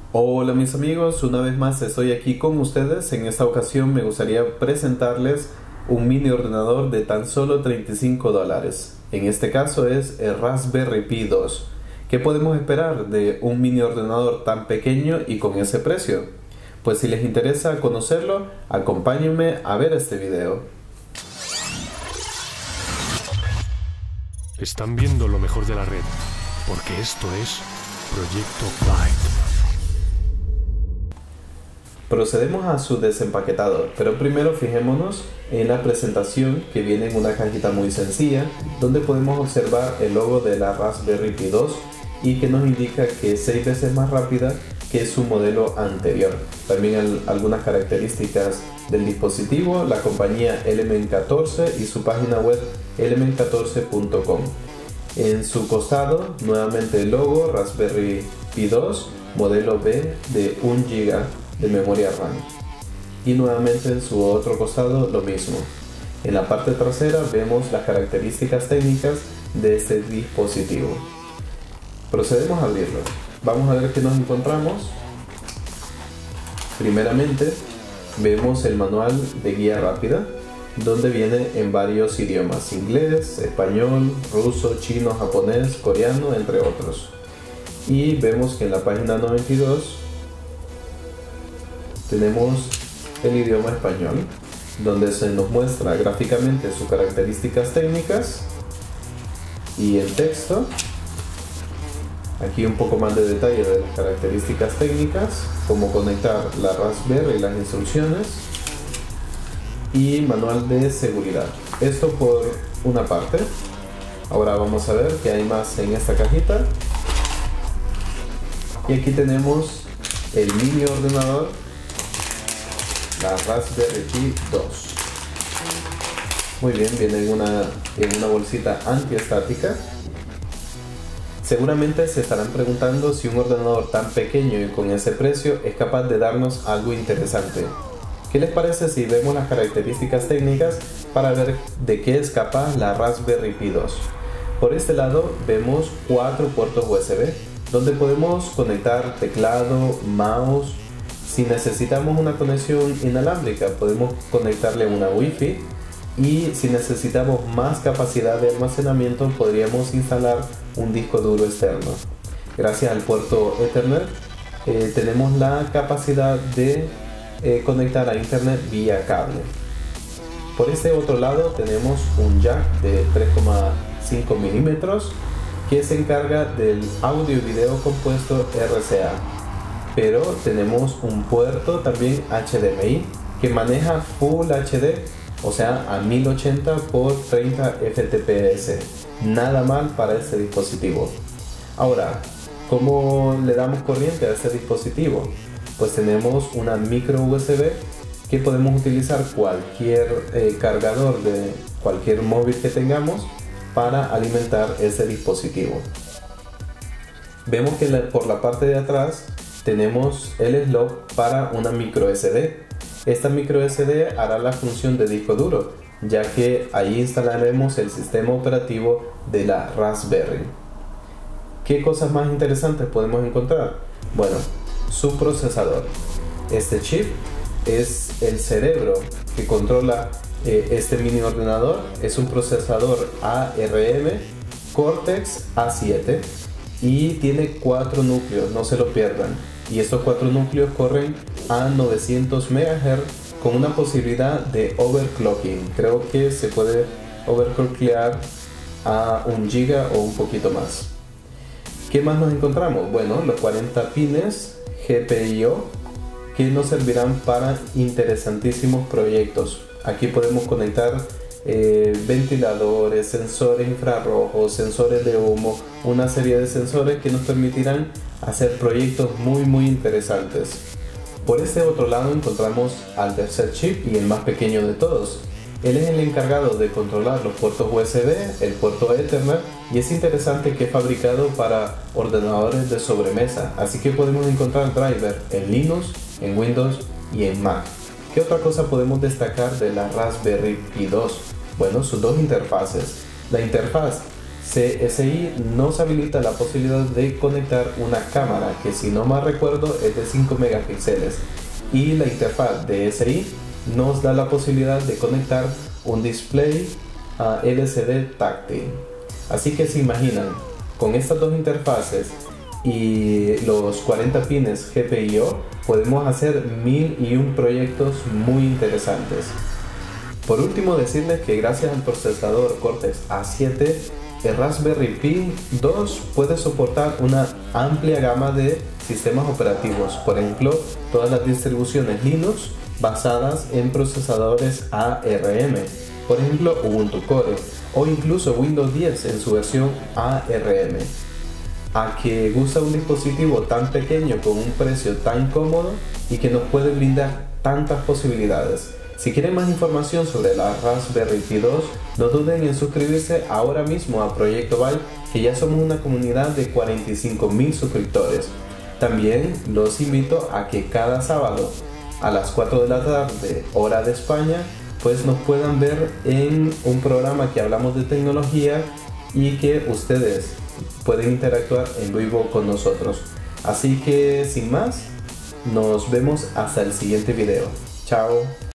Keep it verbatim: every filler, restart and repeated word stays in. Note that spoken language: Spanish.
Hola mis amigos, una vez más estoy aquí con ustedes. En esta ocasión me gustaría presentarles un mini ordenador de tan solo treinta y cinco dólares. En este caso es el Raspberry Pi dos. ¿Qué podemos esperar de un mini ordenador tan pequeño y con ese precio? Pues si les interesa conocerlo, acompáñenme a ver este video. Están viendo lo mejor de la red, porque esto es Proyecto Byte. Procedemos a su desempaquetado, pero primero fijémonos en la presentación, que viene en una cajita muy sencilla, donde podemos observar el logo de la Raspberry Pi dos y que nos indica que es seis veces más rápida que su modelo anterior. También el, algunas características del dispositivo, la compañía Element catorce y su página web element catorce punto com. En su costado, nuevamente el logo Raspberry Pi dos, modelo B de un giga de memoria RAM. Y nuevamente en su otro costado lo mismo. En la parte trasera vemos las características técnicas de este dispositivo. Procedemos a abrirlo. Vamos a ver qué nos encontramos. Primeramente vemos el manual de guía rápida, donde viene en varios idiomas: inglés, español, ruso, chino, japonés, coreano, entre otros. Y vemos que en la página noventa y dos tenemos el idioma español, donde se nos muestra gráficamente sus características técnicas y el texto. Aquí un poco más de detalle de las características técnicas, cómo conectar la Raspberry y las instrucciones, y manual de seguridad. Esto por una parte. Ahora vamos a ver qué hay más en esta cajita. Y aquí tenemos el mini ordenador, la Raspberry Pi dos. Muy bien, viene en una, en una bolsita antiestática. Seguramente se estarán preguntando si un ordenador tan pequeño y con ese precio es capaz de darnos algo interesante. ¿Qué les parece si vemos las características técnicas para ver de qué es capaz la Raspberry Pi dos? Por este lado vemos cuatro puertos U S B, donde podemos conectar teclado, mouse. Si necesitamos una conexión inalámbrica, podemos conectarle una Wi-Fi, y si necesitamos más capacidad de almacenamiento, podríamos instalar un disco duro externo. Gracias al puerto Ethernet eh, tenemos la capacidad de eh, conectar a internet vía cable. Por este otro lado tenemos un jack de tres coma cinco milímetros que se encarga del audio y video compuesto R C A. Pero tenemos un puerto también H D M I que maneja Full H D, o sea a mil ochenta por treinta F P S. Nada mal para este dispositivo. Ahora, ¿cómo le damos corriente a este dispositivo? Pues tenemos una micro U S B que podemos utilizar cualquier eh, cargador de cualquier móvil que tengamos para alimentar ese dispositivo. Vemos que la, por la parte de atrás tenemos el slot para una micro S D. Esta micro S D hará la función de disco duro, ya que ahí instalaremos el sistema operativo de la Raspberry. ¿Qué cosas más interesantes podemos encontrar? Bueno, su procesador. Este chip es el cerebro que controla eh, este mini ordenador. Es un procesador A R M Cortex A siete y tiene cuatro núcleos, no se lo pierdan. Y estos cuatro núcleos corren a novecientos megahertz con una posibilidad de overclocking. Creo que se puede overclockear a un giga o un poquito más. ¿Qué más nos encontramos? Bueno, los cuarenta pines G P I O que nos servirán para interesantísimos proyectos. Aquí podemos conectar eh, ventiladores, sensores infrarrojos, sensores de humo, una serie de sensores que nos permitirán hacer proyectos muy muy interesantes. Por este otro lado encontramos al tercer chip y el más pequeño de todos. Él es el encargado de controlar los puertos U S B, el puerto Ethernet, y es interesante que es fabricado para ordenadores de sobremesa, así que podemos encontrar driver en Linux, en Windows y en Mac. ¿Qué otra cosa podemos destacar de la Raspberry Pi dos? Bueno, sus dos interfaces. La interfaz C S I nos habilita la posibilidad de conectar una cámara que, si no mal recuerdo, es de cinco megapíxeles, y la interfaz de S I nos da la posibilidad de conectar un display uh, L C D táctil. Así que se imaginan, con estas dos interfaces y los cuarenta pines G P I O podemos hacer mil y un proyectos muy interesantes. Por último, decirles que gracias al procesador Cortex A siete, el Raspberry Pi dos puede soportar una amplia gama de sistemas operativos, por ejemplo, todas las distribuciones Linux basadas en procesadores A R M, por ejemplo Ubuntu Core, o incluso Windows diez en su versión A R M. A que gusta un dispositivo tan pequeño con un precio tan cómodo y que nos puede brindar tantas posibilidades. Si quieren más información sobre la Raspberry Pi dos, no duden en suscribirse ahora mismo a Proyecto Byte, que ya somos una comunidad de cuarenta y cinco mil suscriptores. También los invito a que cada sábado a las cuatro de la tarde, hora de España, pues nos puedan ver en un programa que hablamos de tecnología y que ustedes pueden interactuar en vivo con nosotros. Así que sin más, nos vemos hasta el siguiente video. Chao.